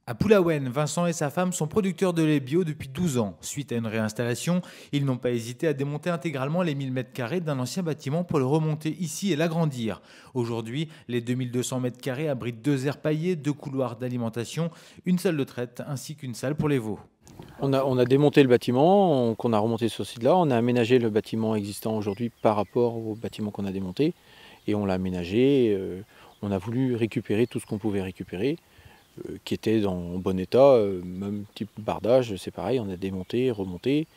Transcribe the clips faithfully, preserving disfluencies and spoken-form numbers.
À Poulaouen, Vincent et sa femme sont producteurs de lait bio depuis douze ans. Suite à une réinstallation, ils n'ont pas hésité à démonter intégralement les mille mètres carrés d'un ancien bâtiment pour le remonter ici et l'agrandir. Aujourd'hui, les deux mille deux cents mètres carrés abritent deux aires paillées, deux couloirs d'alimentation, une salle de traite ainsi qu'une salle pour les veaux. On a, on a démonté le bâtiment qu'on a remonté sur ce site-là. On a aménagé le bâtiment existant aujourd'hui par rapport au bâtiment qu'on a démonté. Et on l'a aménagé. Euh, on a voulu récupérer tout ce qu'on pouvait récupérer, euh, qui était dans bon état. Euh, même type bardage, c'est pareil, on a démonté, remonté.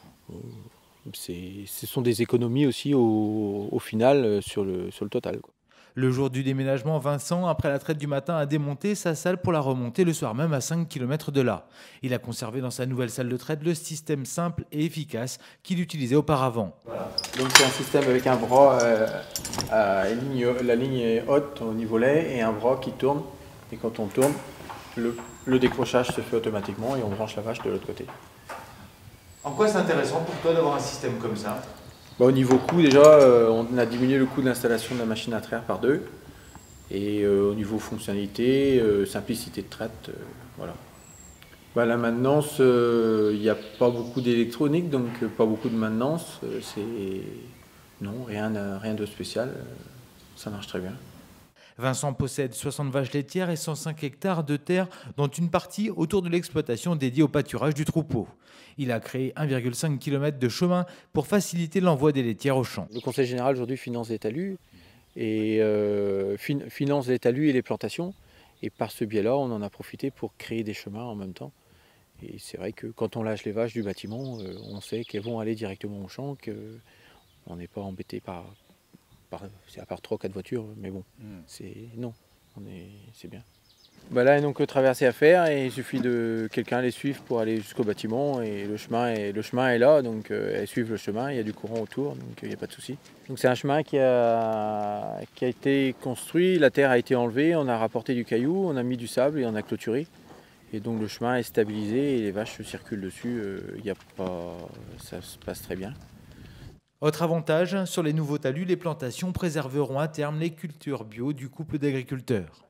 C'est, ce sont des économies aussi au, au final sur le, sur le total, quoi. Le jour du déménagement, Vincent, après la traite du matin, a démonté sa salle pour la remonter le soir même à cinq kilomètres de là. Il a conservé dans sa nouvelle salle de traite le système simple et efficace qu'il utilisait auparavant. Voilà. Donc c'est un système avec un bras, euh, à ligne, la ligne est haute au niveau lait et un bras qui tourne. Et quand on tourne, le, le décrochage se fait automatiquement et on branche la vache de l'autre côté. En quoi c'est intéressant pour toi d'avoir un système comme ça ? Bah, au niveau coût, déjà, euh, on a diminué le coût d'installation de la machine à traire par deux. Et euh, au niveau fonctionnalité, euh, simplicité de traite, euh, voilà. Bah, la maintenance, il euh, n'y a pas beaucoup d'électronique, donc euh, pas beaucoup de maintenance. Euh, c'est non, rien, euh, rien de spécial. Euh, ça marche très bien. Vincent possède soixante vaches laitières et cent cinq hectares de terre, dont une partie autour de l'exploitation dédiée au pâturage du troupeau. Il a créé un virgule cinq kilomètres de chemin pour faciliter l'envoi des laitières aux champs. Le conseil général aujourd'hui finance les talus et euh, fin, finance les talus et les plantations. Et par ce biais-là, on en a profité pour créer des chemins en même temps. Et c'est vrai que quand on lâche les vaches du bâtiment, euh, on sait qu'elles vont aller directement au champ, qu'on n'est pas embêté par, par, c'est à part trois quatre voitures, mais bon, mm. c'est non, on est, c'est bien. Bah là, il n'y a donc que traverser à faire et il suffit de quelqu'un les suivre pour aller jusqu'au bâtiment et le chemin est, le chemin est là, donc euh, elles suivent le chemin, il y a du courant autour, donc il n'y a pas de souci. Donc c'est un chemin qui a, qui a été construit, la terre a été enlevée, on a rapporté du caillou, on a mis du sable et on a clôturé. Et donc le chemin est stabilisé et les vaches circulent dessus, euh, y a pas, ça se passe très bien. Autre avantage, sur les nouveaux talus, les plantations préserveront à terme les cultures bio du couple d'agriculteurs.